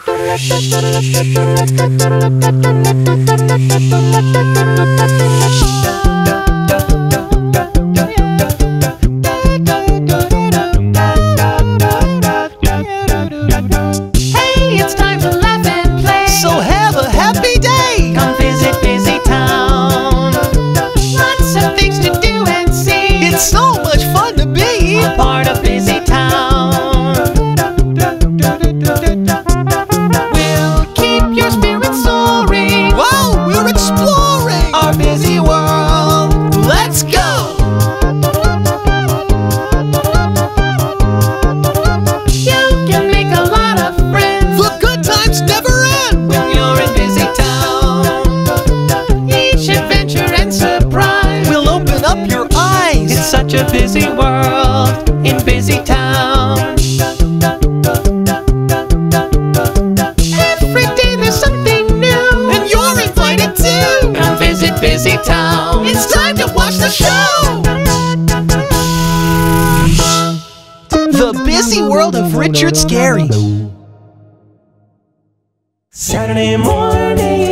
it's time to laugh and play. So have a happy day. Come visit Busy Town. Lots of things to do and see. It's so much fun to be a part of Busy Town. We'll keep your spirits soaring while we're exploring our busy world. Let's go! You can make a lot of friends. The good times never end when you're in Busy Town. Each adventure and surprise will open up your eyes. It's such a busy world in Busy Town. Every day there's something new, and you're invited too. Come visit Busy Town. It's time to watch the show. The Busy World of Richard Scarry. Saturday morning.